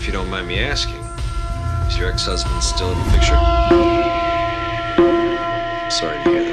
If you don't mind me asking, is your ex-husband still in the picture? Sorry to hear